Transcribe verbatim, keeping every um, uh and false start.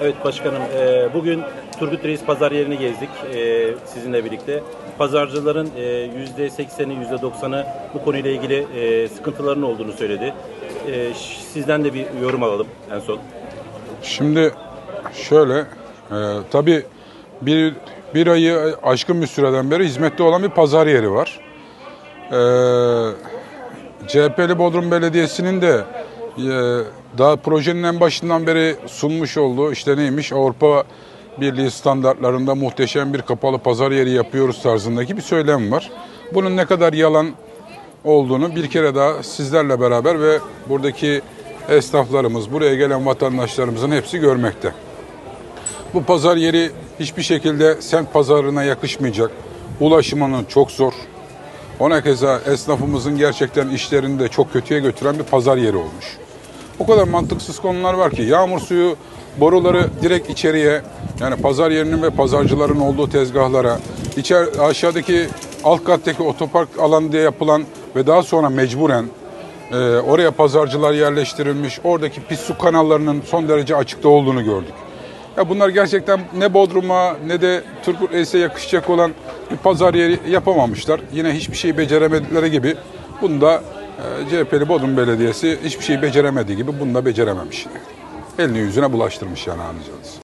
Evet başkanım, e, bugün Turgut Reis pazar yerini gezdik e, sizinle birlikte. Pazarcıların e, yüzde sekseni, yüzde doksanı bu konuyla ilgili e, sıkıntıların olduğunu söyledi. E, sizden de bir yorum alalım en son. Şimdi şöyle, e, tabii bir, bir ayı aşkın bir süreden beri hizmette olan bir pazar yeri var. E, C H P'li Bodrum Belediyesi'nin de e, daha projenin en başından beri sunmuş olduğu işte neymiş, Avrupa Birliği standartlarında muhteşem bir kapalı pazar yeri yapıyoruz tarzındaki bir söylem var. Bunun ne kadar yalan olduğunu bir kere daha sizlerle beraber ve buradaki esnaflarımız, buraya gelen vatandaşlarımızın hepsi görmekte. Bu pazar yeri hiçbir şekilde semt pazarına yakışmayacak. Ulaşımının çok zor. Ona keza esnafımızın gerçekten işlerini de çok kötüye götüren bir pazar yeri olmuş. O kadar mantıksız konular var ki yağmur suyu boruları direkt içeriye, yani pazar yerinin ve pazarcıların olduğu tezgahlara, içer, aşağıdaki alt kattaki otopark alanı diye yapılan ve daha sonra mecburen e, oraya pazarcılar yerleştirilmiş, oradaki pis su kanallarının son derece açıkta olduğunu gördük. Ya bunlar gerçekten ne Bodrum'a ne de Turgut Reis'e yakışacak olan bir pazar yeri yapamamışlar. Yine hiçbir şey beceremedikleri gibi bunu da e, C H P'li Bodrum Belediyesi hiçbir şey beceremediği gibi bunu da becerememiş. Elini yüzüne bulaştırmış yani anlayacağınız.